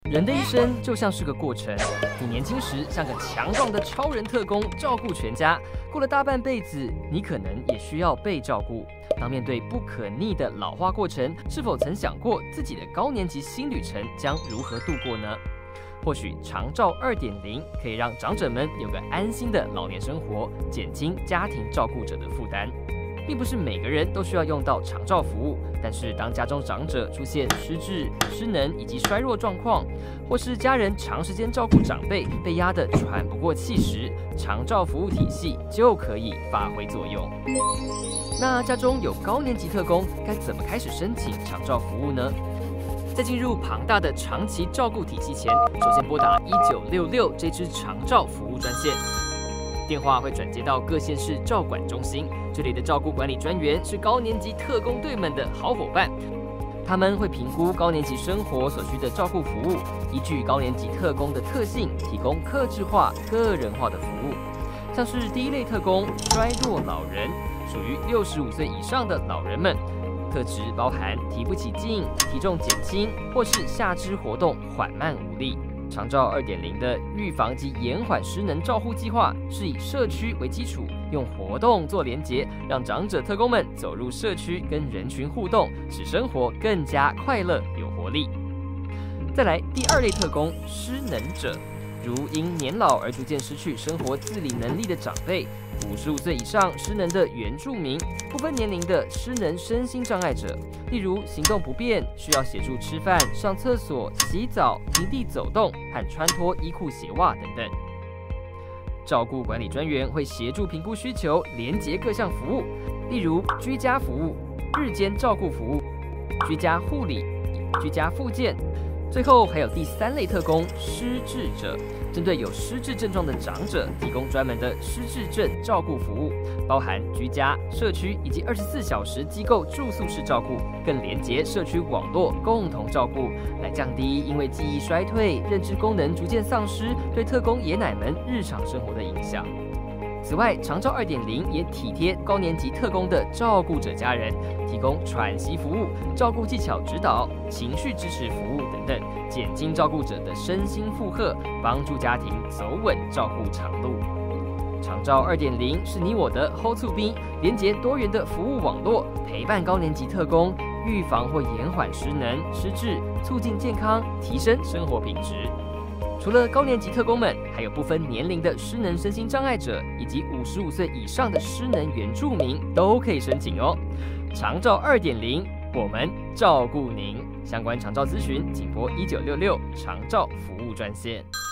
人的一生就像是个过程，你年轻时像个强壮的超人特工，照顾全家，过了大半辈子，你可能也需要被照顾。当面对不可逆的老化过程，是否曾想过自己的高年级新旅程将如何度过呢？或许长照2.0可以让长者们有个安心的老年生活，减轻家庭照顾者的负担。并不是每个人都需要用到长照服务，但是当家中长者出现失智、失能以及衰弱状况，或是家人长时间照顾长辈被压得喘不过气时，长照服务体系就可以发挥作用。那家中有高年级特工，该怎么开始申请长照服务呢？在进入庞大的长期照顾体系前，首先拨打1966这支长照服务专线。电话会转接到各县市照管中心，这里的照顾管理专员是高年级特工队们的好伙伴。他们会评估高年级生活所需的照顾服务，依据高年级特工的特性，提供客制化、个人化的服务。像是第一类特工衰弱老人，属于65岁以上的老人们，特质包含提不起劲、体重减轻，或是下肢活动缓慢无力。长照2.0的预防及延缓失能照护计划是以社区为基础，用活动做连结，让长者特工们走入社区，跟人群互动，使生活更加快乐有活力。再来，第二类特工失能者，如因年老而逐渐失去生活自理能力的长辈，55岁以上失能的原住民，不分年龄的失能身心障碍者，例如行动不便，需要协助吃饭、上厕所、洗澡、平地走动和穿脱衣裤鞋袜等等。照顾管理专员会协助评估需求，连结各项服务，例如居家服务、日间照顾服务、居家护理、居家复健。最后还有第三类特工失智者，针对有失智症状的长者，提供专门的失智症照顾服务，包含居家、社区以及24小时机构住宿式照顾，更连结社区网络，共同照顾，来降低因为记忆衰退、认知功能逐渐丧失对特工爷奶们日常生活的影响。此外，长照2.0也体贴高年级特工的照顾者家人，提供喘息服务、照顾技巧指导、情绪支持服务等等，减轻照顾者的身心负荷，帮助家庭走稳照顾长路。长照2.0是你我的 Hold to B， 连结多元的服务网络，陪伴高年级特工，预防或延缓失能、失智，促进健康，提升生活品质。除了高年级特工们，还有不分年龄的失能身心障碍者，以及55岁以上的失能原住民都可以申请哦。长照2.0，我们照顾您。相关长照咨询，请拨1966长照服务专线。